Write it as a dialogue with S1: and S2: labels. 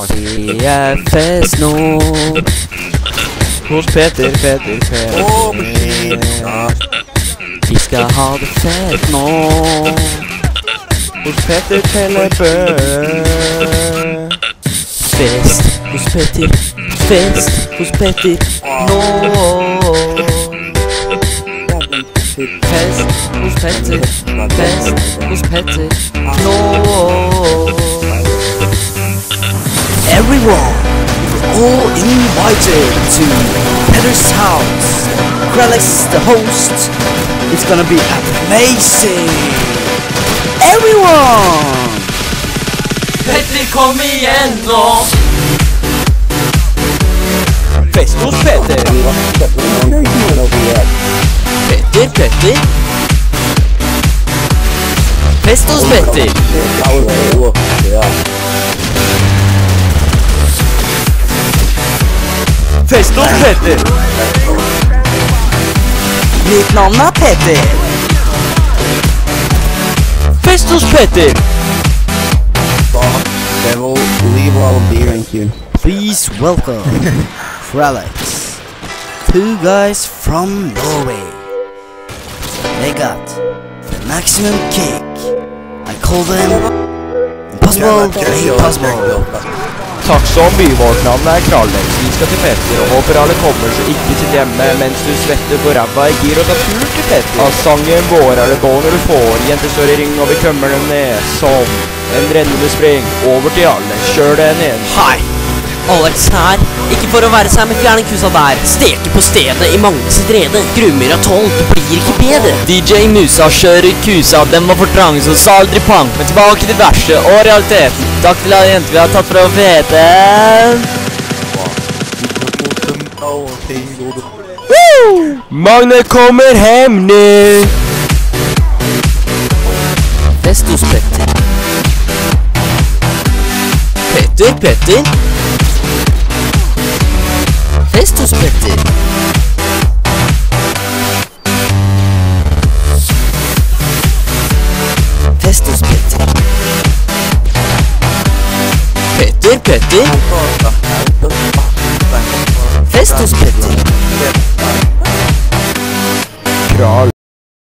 S1: Det er fest nå hos Petter. Vi skal ha det fett nå hos Petter Tellebø. Fest hos Petter, fest hos Petter nå. Fest hos Petter, fest hos Petter nå. Everyone, all invited to Petter's house. Kralex the host. It's gonna be amazing. Everyone! Petter, kom igjen nå! Fest hos Petter. Petter. Fest hos Petter. Fest hos Petter. Mitt navn er Petter. Fest hos Petter.
S2: They will leave all of beer and you.
S1: Please welcome Kralex. Two guys from Norway. They got the maximum kick. I call them impossible impossible.
S3: Takk som by, vårt navn er Kralex. Vi skal til Petter og håper alle kommer, så ikke sitt hjemme mens du svetter på ræva i gir og ta tur til Petter. Av sangen vår er det gå når du får, jenter står i ring og vi kømmer dem ned som en rennende spring. Over til Alex, kjør det ned.
S4: Hei, Alex her. Ikke for å være seg med fjerningkusa der. Steker på stedet i mange sitt rede. Grummer av 12, det blir ikke bedre.
S5: DJ Musa kjører kusa, den var for trang, så sa aldri pang. Men tilbake til verset og realiteten. Takk til alle jenter vi har tatt fra feten.
S3: Magne kommer hjem nå.
S4: Fest hos Petter. Petter. Fest hos Petter. Fest hos Petter. Petter.